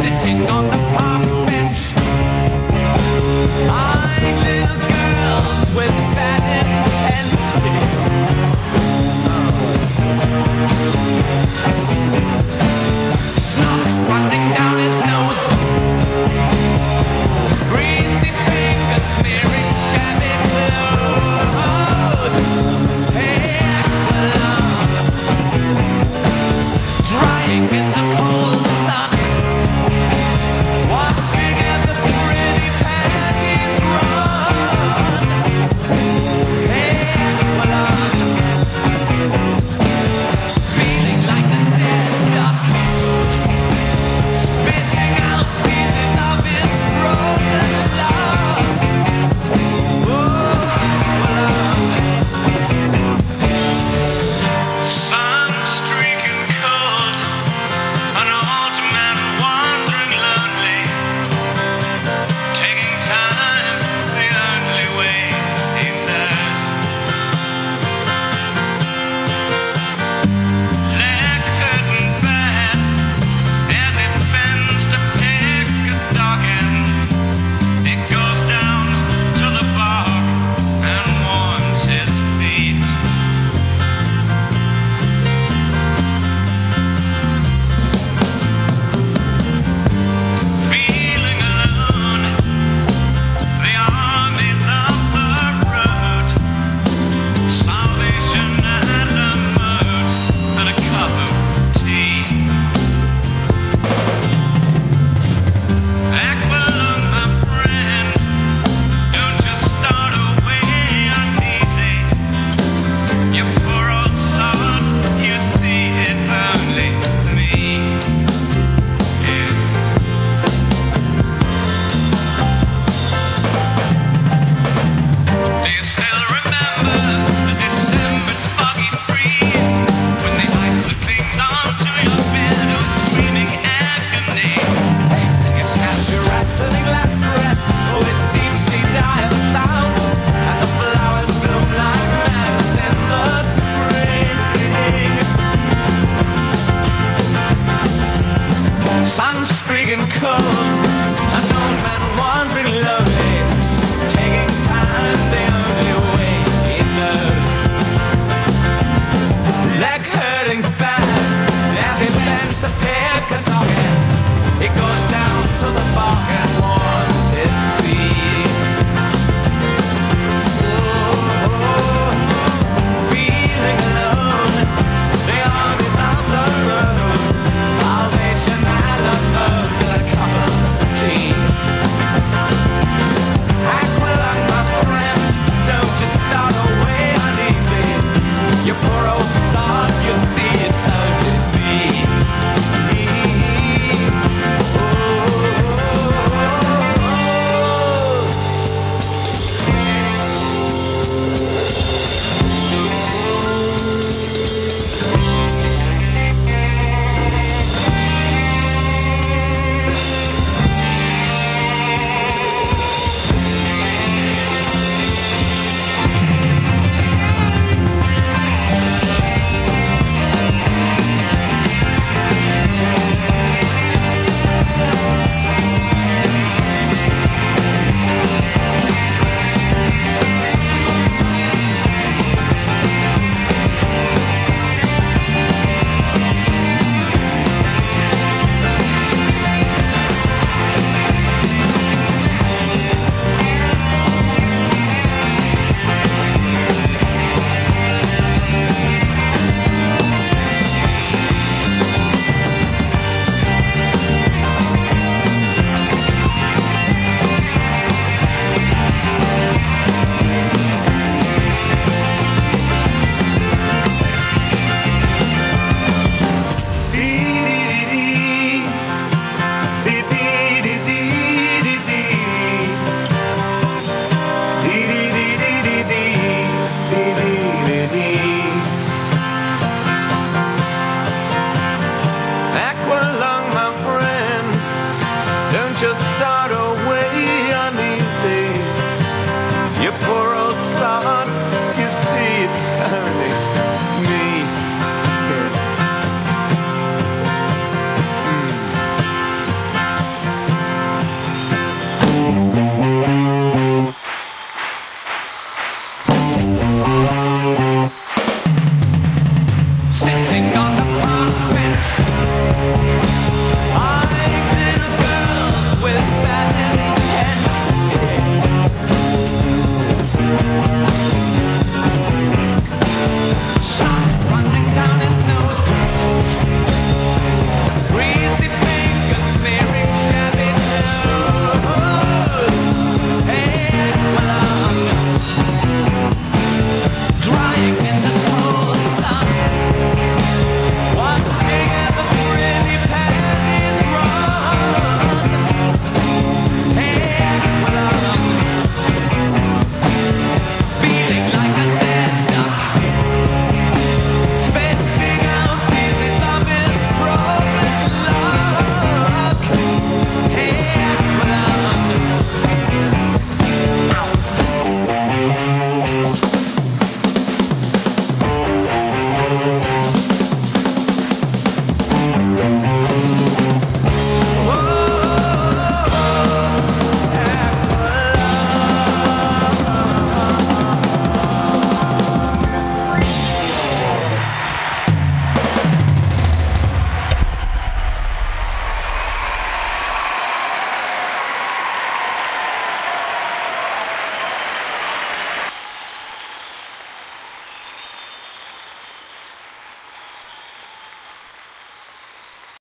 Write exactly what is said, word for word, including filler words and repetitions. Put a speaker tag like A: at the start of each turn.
A: sitting on the park bench, eyeing little girls with bad intent. Snot running down his nose, greasy fingers smearing shabby clothes. Hey, Aqualung, drying in the cold sun, watching as the pretty panties run. Hey, Aqualung, feeling like a dead duck, spitting out pieces of his broken love. Oh, Aqualung, sun streaking cold, an old man wandering lonely, taking time the only way he knows. Leg hurting bad as it bends to pick a dog end. It goes down to the bark and warms his feet. Feeling alone, the armies of the road, salvation at a moat and a cup of tea. Aqualung, my friend, don't just start away uneasy. You poor old sod, you see it's only me. Yeah. Do you still remember the December's foggy breeze, when they iced the things onto your bed of screaming agony? And you snapped your rattling last breath with deep-sea dial sound, and the flowers bloom like madness in the spring. Sun streaking cold, an old man wandering lonely, taking time the only way he knows. Leg hurting bad as he bends to pick a noggin. He goes down to the bark and warms his feet. Oh, feeling alone, the armies of the road, salvation at a moat and a cup of tea. Aqualung, my friend, don't just start away uneasy. You poor old sod, you see it's only me. Me. Oh. Aqualung, my friend, don't just stop.